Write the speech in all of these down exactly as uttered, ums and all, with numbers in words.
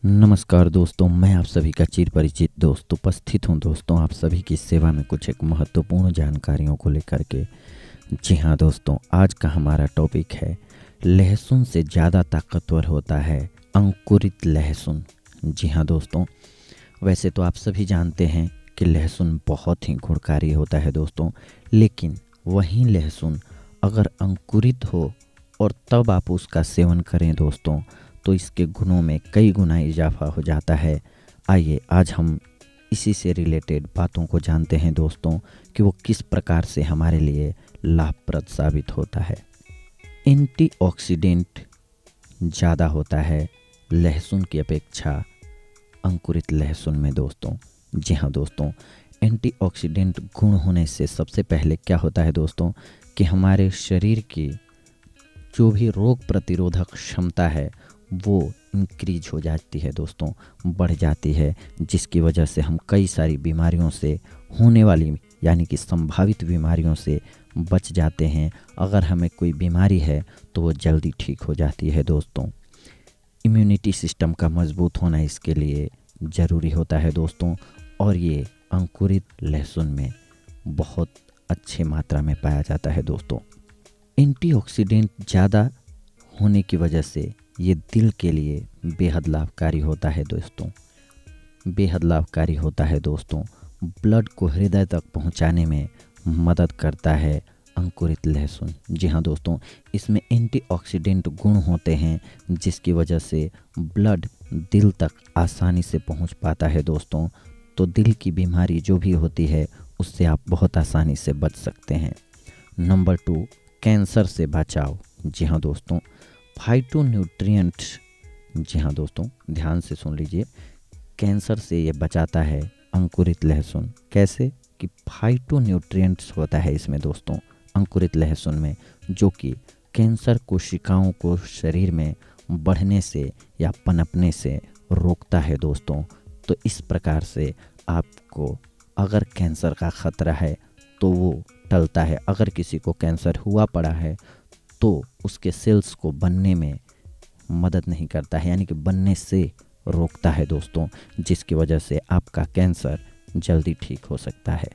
नमस्कार दोस्तों, मैं आप सभी का चिर परिचित दोस्त उपस्थित हूं दोस्तों आप सभी की सेवा में कुछ एक महत्वपूर्ण जानकारियों को लेकर के। जी हाँ दोस्तों, आज का हमारा टॉपिक है लहसुन से ज़्यादा ताकतवर होता है अंकुरित लहसुन। जी हाँ दोस्तों, वैसे तो आप सभी जानते हैं कि लहसुन बहुत ही गुणकारी होता है दोस्तों, लेकिन वही लहसुन अगर अंकुरित हो और तब आप उसका सेवन करें दोस्तों तो इसके गुणों में कई गुना इजाफा हो जाता है। आइए आज हम इसी से रिलेटेड बातों को जानते हैं दोस्तों कि वो किस प्रकार से हमारे लिए लाभप्रद साबित होता है। एंटीऑक्सीडेंट ज़्यादा होता है लहसुन की अपेक्षा अंकुरित लहसुन में दोस्तों। जी हाँ दोस्तों, एंटीऑक्सीडेंट गुण होने से सबसे पहले क्या होता है दोस्तों कि हमारे शरीर की जो भी रोग प्रतिरोधक क्षमता है वो इंक्रीज हो जाती है दोस्तों, बढ़ जाती है, जिसकी वजह से हम कई सारी बीमारियों से होने वाली यानी कि संभावित बीमारियों से बच जाते हैं। अगर हमें कोई बीमारी है तो वो जल्दी ठीक हो जाती है दोस्तों। इम्यूनिटी सिस्टम का मजबूत होना इसके लिए ज़रूरी होता है दोस्तों, और ये अंकुरित लहसुन में बहुत अच्छे मात्रा में पाया जाता है दोस्तों। एंटीऑक्सीडेंट ज़्यादा होने की वजह से ये दिल के लिए बेहद लाभकारी होता है दोस्तों, बेहद लाभकारी होता है दोस्तों। ब्लड को हृदय तक पहुंचाने में मदद करता है अंकुरित लहसुन। जी हाँ दोस्तों, इसमें एंटीऑक्सीडेंट गुण होते हैं जिसकी वजह से ब्लड दिल तक आसानी से पहुंच पाता है दोस्तों। तो दिल की बीमारी जो भी होती है उससे आप बहुत आसानी से बच सकते हैं। नंबर टू, कैंसर से बचाव। जी हाँ दोस्तों, फाइटोन्यूट्रिएंट्स, जी हाँ दोस्तों ध्यान से सुन लीजिए, कैंसर से ये बचाता है अंकुरित लहसुन। कैसे कि फाइटोन्यूट्रिएंट्स होता है इसमें दोस्तों अंकुरित लहसुन में, जो कि कैंसर कोशिकाओं को शरीर में बढ़ने से या पनपने से रोकता है दोस्तों। तो इस प्रकार से आपको अगर कैंसर का खतरा है तो वो टलता है। अगर किसी को कैंसर हुआ पड़ा है तो उसके सेल्स को बनने में मदद नहीं करता है, यानी कि बनने से रोकता है दोस्तों, जिसकी वजह से आपका कैंसर जल्दी ठीक हो सकता है।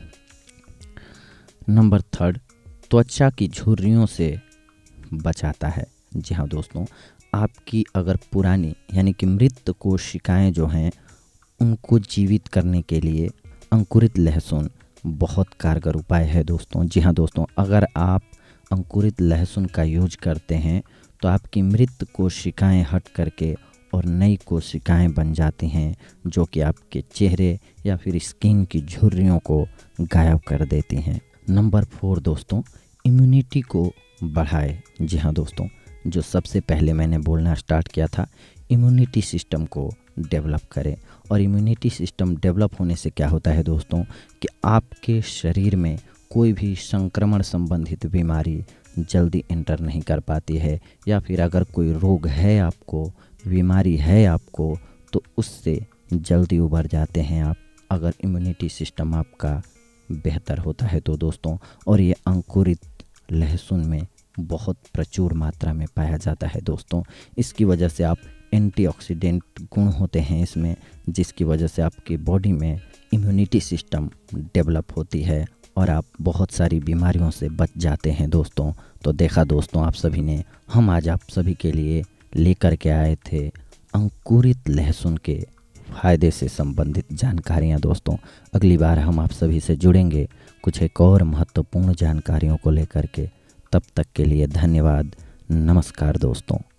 नंबर थर्ड, त्वचा की झुर्रियों से बचाता है। जी हाँ दोस्तों, आपकी अगर पुरानी यानी कि मृत कोशिकाएं जो हैं उनको जीवित करने के लिए अंकुरित लहसुन बहुत कारगर उपाय है दोस्तों। जी हाँ दोस्तों, अगर आप अंकुरित लहसुन का यूज करते हैं तो आपकी मृत कोशिकाएं हट करके और नई कोशिकाएं बन जाती हैं, जो कि आपके चेहरे या फिर स्किन की झुर्रियों को गायब कर देती हैं। नंबर फोर दोस्तों, इम्यूनिटी को बढ़ाए। जी हाँ दोस्तों, जो सबसे पहले मैंने बोलना स्टार्ट किया था, इम्यूनिटी सिस्टम को डेवलप करें। और इम्यूनिटी सिस्टम डेवलप होने से क्या होता है दोस्तों कि आपके शरीर में कोई भी संक्रमण संबंधित बीमारी जल्दी एंटर नहीं कर पाती है, या फिर अगर कोई रोग है आपको, बीमारी है आपको, तो उससे जल्दी उबर जाते हैं आप, अगर इम्यूनिटी सिस्टम आपका बेहतर होता है तो दोस्तों। और ये अंकुरित लहसुन में बहुत प्रचुर मात्रा में पाया जाता है दोस्तों। इसकी वजह से आप एंटीऑक्सीडेंट गुण होते हैं इसमें, जिसकी वजह से आपकी बॉडी में इम्यूनिटी सिस्टम डेवलप होती है और आप बहुत सारी बीमारियों से बच जाते हैं दोस्तों। तो देखा दोस्तों आप सभी ने, हम आज आप सभी के लिए लेकर के आए थे अंकुरित लहसुन के फ़ायदे से संबंधित जानकारियां दोस्तों। अगली बार हम आप सभी से जुड़ेंगे कुछ एक और महत्वपूर्ण जानकारियों को लेकर के। तब तक के लिए धन्यवाद। नमस्कार दोस्तों।